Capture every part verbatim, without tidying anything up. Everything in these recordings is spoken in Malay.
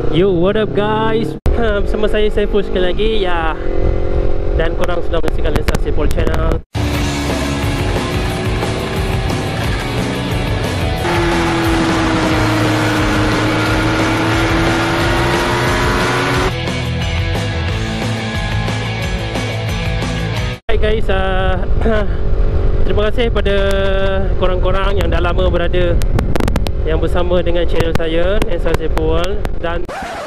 Yo, what up guys? Ha, bersama saya Saiful sekali lagi ya. Dan korang sudah menyaksikan Lensa Saiful Channel. Hai guys, uh, terima kasih pada korang-korang yang dah lama berada yang bersama dengan channel saya Lensa Saiful. Dan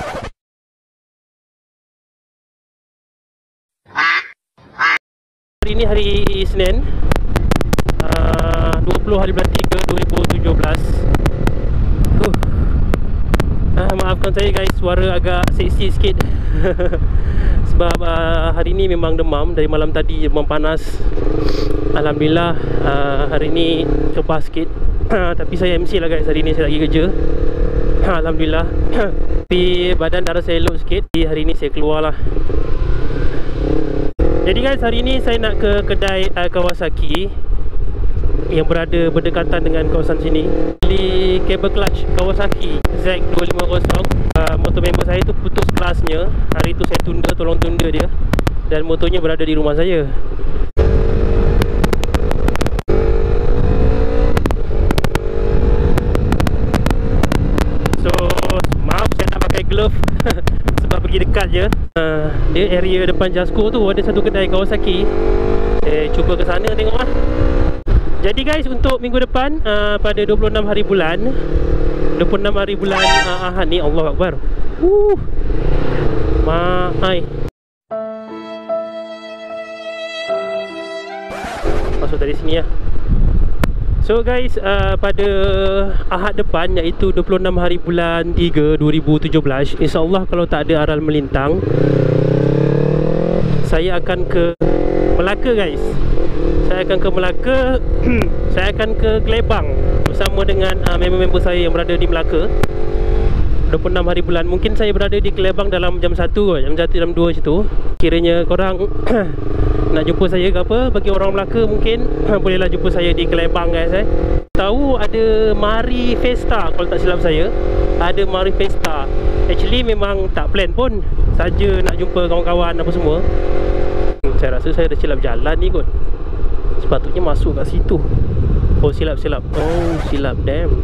hari ini hari Isnin, uh, dua puluh hari bulan tiga dua ribu tujuh belas. uh. uh, Maafkan saya guys, suara agak seksi sikit. Sebab uh, hari ini memang demam. Dari malam tadi demam panas. Alhamdulillah uh, hari ini cepat sikit. Tapi saya M C lah guys, hari ni saya lagi kerja. Alhamdulillah. Tapi badan darah saya low sikit. Jadi hari ni saya keluar lah. Jadi guys, hari ni saya nak ke kedai uh, Kawasaki yang berada berdekatan dengan kawasan sini. Beli cable clutch Kawasaki Z dua lima kosong. uh, Motor member saya tu putus kelasnya. Hari tu saya tunda, tolong tunda dia. Dan motornya berada di rumah saya. Glove sebab pergi dekat je. uh, Dia area depan Jasko tu ada satu kedai Kawasaki. Saya cuba ke sana tengok lah. Jadi guys, untuk minggu depan uh, pada dua puluh enam hari bulan dua puluh enam hari bulan uh, Ahad ni, Allahu Akbar. uh, Mahai. Masuk dari sini lah. So guys, uh, pada Ahad depan, iaitu dua puluh enam hari bulan tiga dua ribu tujuh belas, InsyaAllah kalau tak ada aral melintang, saya akan ke Melaka guys. Saya akan ke Melaka. Saya akan ke Kelebang bersama dengan uh, member-member saya yang berada di Melaka. Dua puluh enam hari bulan. Mungkin saya berada di Kelebang dalam jam satu, jam satu, jam dua macam tu. Kiranya korang nak jumpa saya ke apa, bagi orang Melaka mungkin bolehlah jumpa saya di Kelebang guys. eh. Tahu ada Mari Festa, kalau tak silap saya ada Mari Festa. Actually memang tak plan pun, saja nak jumpa kawan-kawan apa semua. hmm, Saya rasa saya dah silap jalan ni kot. Sepatutnya masuk kat situ. Oh silap-silap. Oh silap, damn.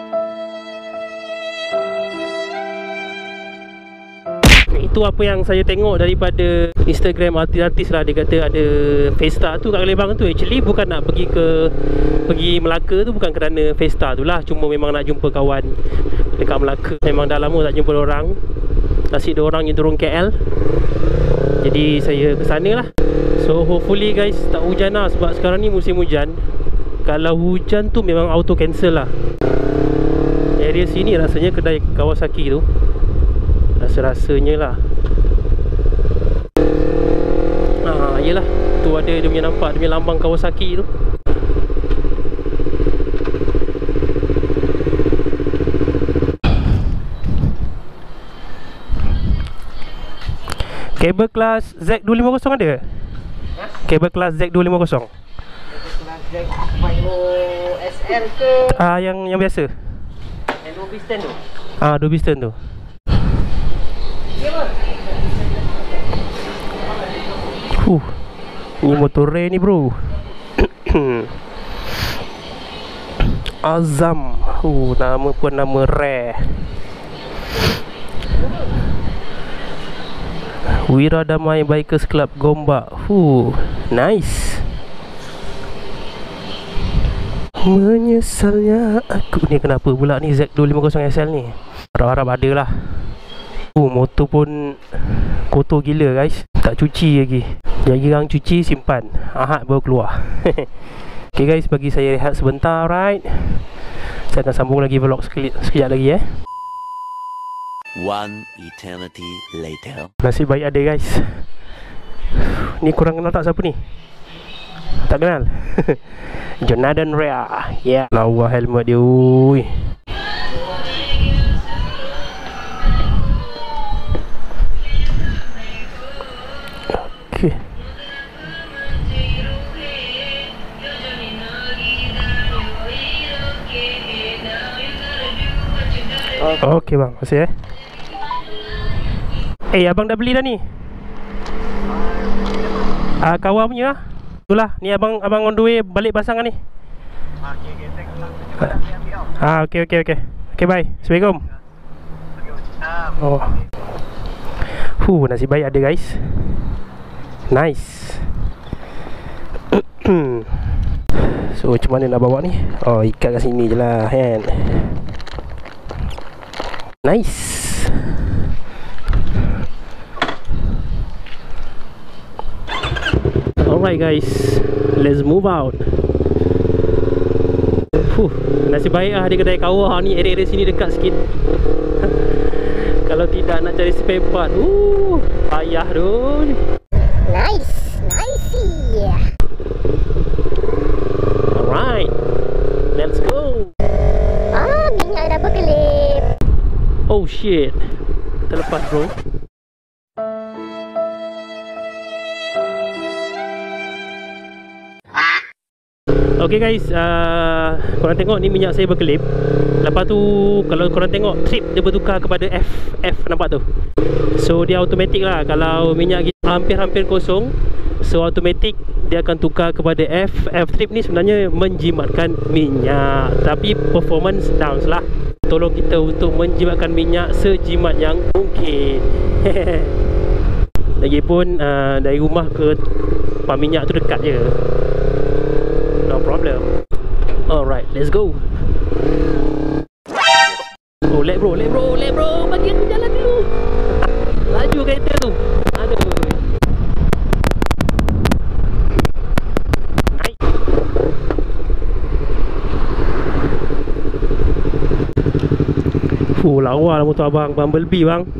Itu apa yang saya tengok daripada Instagram artis-artis lah. Dia kata ada Festa tu kat Kelebang tu. Actually bukan nak pergi ke Pergi Melaka tu bukan kerana Festa tu lah. Cuma memang nak jumpa kawan dekat Melaka. Memang dah lama tak jumpa orang. Asyik ada orang yang turun K L. Jadi saya ke sana lah. So hopefully guys tak hujan lah. Sebab sekarang ni musim hujan. Kalau hujan tu memang auto cancel lah. Area sini rasanya kedai Kawasaki tu, rasa-rasanya lah. Ah, yelah, tu ada dia punya, nampak dia punya lambang Kawasaki tu. Kabel kelas Z dua lima kosong ada? Ha? Kabel kelas Z dua lima kosong. Kabel kelas Z Micro S L ke? Ah, yang yang biasa. Yang dua piston tu. Ah, dua piston tu. Huh, ini motor rare ni bro. Azam. Uh, nama pun nama rare. Wira Damai Bikers Club Gombak. Huh, nice. Menyesalnya aku. Ni kenapa pula ni Z dua lima kosong S L ni? Harap-harap ada lah. Uh, motor pun kotor gila guys. Tak cuci lagi. Jadi orang cuci, simpan. Ahad baru keluar. Okay guys, bagi saya rehat sebentar, right? Saya akan sambung lagi vlog sekejap, sekejap lagi eh. One eternity later. Nasib baik ada guys. Ni korang kenal tak siapa ni? Tak kenal? Jonathan Rea. Ya, yeah. Lawa helmet dia. Ui. Okay. Okay bang, masih eh. Eh, abang dah beli dah ni? Ah, uh, kawal punya lah. Itulah, ni abang abang on the way balik pasangan ni. Ah, okey okey. Thanks bang. Jumpa nanti ambil tau. Ah, okey okey okey. Okey, bye. Assalamualaikum. Oh. Huh, nasi baik ada guys. Nice. So macam mana nak bawa ni? Oh, ikat kat sini je lah kan. Nice. Alright guys, let's move out. Huh, nasib baik lah di kedai kawah ni, area-area sini dekat sikit. Kalau tidak nak cari spare part, uh, payah tu. Nice, nice. Alright, let's go. Ah, minyak dah berkelip. Oh shit, terlepas bro. Okay guys, uh, korang tengok ni minyak saya berkelip. Lepas tu kalau korang tengok trip dia bertukar kepada F. F nampak tu. So dia automatic lah. Kalau minyak kita hampir-hampir kosong, so automatic dia akan tukar kepada F. F trip ni sebenarnya menjimatkan minyak, tapi performance down lah. Tolong kita untuk menjimatkan minyak sejimat yang mungkin. Lagipun uh, dari rumah ke pam minyak tu dekat je. No problem. Alright, let's go. Oh, let bro, let bro, let bro. Bagi aku jalan dulu. Laju kereta tu. Aduh. Nice. Fuh, lawa lah motor abang. Bumblebee bang.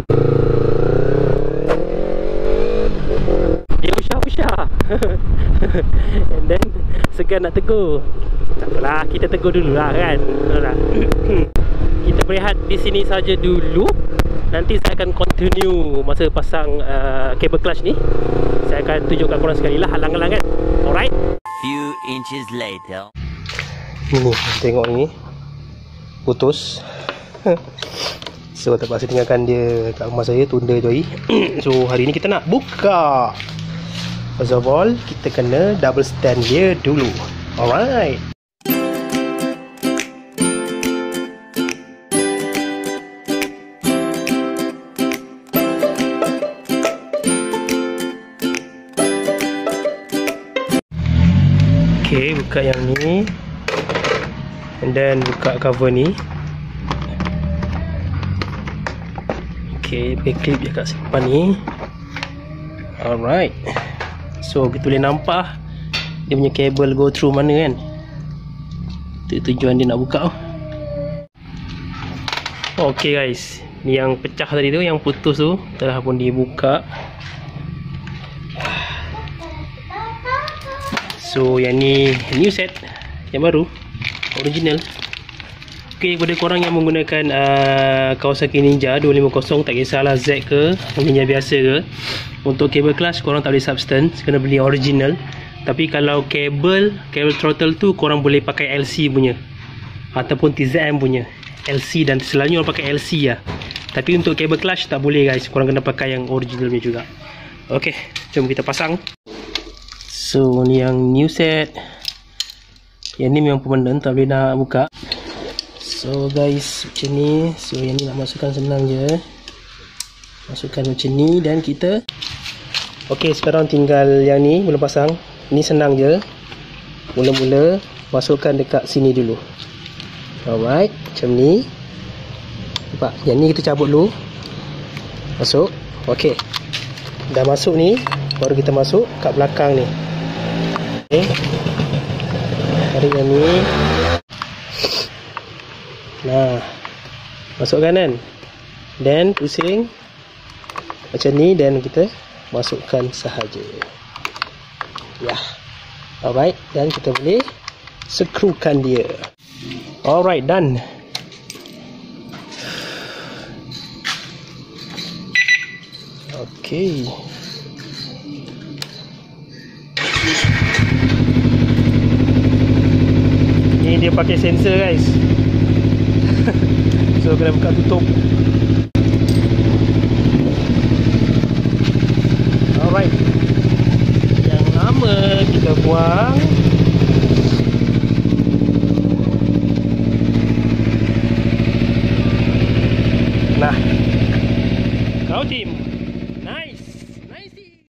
Dia usah-usah. And then segan nak tegur. Tak apalah, kita tegur dulu lah kan. Kita berehat di sini saja dulu. Nanti saya akan continue masa pasang uh, kabel clutch ni. Saya akan tunjukkan korang sekali lah halang-halang kan. Alright. Few inches later. Ni, tengok ni. Putus. So terpaksa tinggalkan dia kat rumah saya, tunda je. So hari ni kita nak buka. First of all, kita kena double stand dia dulu. Alright. Okay, buka yang ni. And then buka cover ni. Okay, pakai clip je kat simpan ni. Alright. So kita boleh nampak dia punya kabel go through mana kan. Itu tujuan dia nak buka. Okay guys, ni yang pecah tadi tu, yang putus tu telah pun dibuka. So yang ni new set, yang baru, original. Okay, kepada korang yang menggunakan uh, Kawasaki Ninja dua lima kosong, tak kisahlah Z ke Ninja biasa ke, untuk kabel clutch korang tak boleh substance, kena beli original. Tapi kalau kabel kabel throttle tu korang boleh pakai L C punya ataupun T Z M punya. L C, dan selalunya orang pakai L C lah. Tapi untuk kabel clutch tak boleh guys, korang kena pakai yang original punya juga. Okay, jom kita pasang. So ni yang new set. Yang ni memang permanent, tak boleh nak buka. So guys, macam ni. So yang ni nak masukkan senang je. Masukkan macam ni dan kita. Ok, sekarang tinggal yang ni belum pasang. Ni senang je. Mula-mula masukkan dekat sini dulu. Alright, macam ni. Nampak, yang ni kita cabut dulu. Masuk. Ok, dah masuk ni, baru kita masuk kat belakang ni. Ok, tarik yang ni. Nah, masukkan kan. Dan pusing macam ni, dan kita masukkan sahaja. Ya, alright, dan kita boleh skrukan dia. Alright, done. Okay. Ni dia pakai sensor guys. So kena buka tutup. Kita buang. Nah, kau Jim.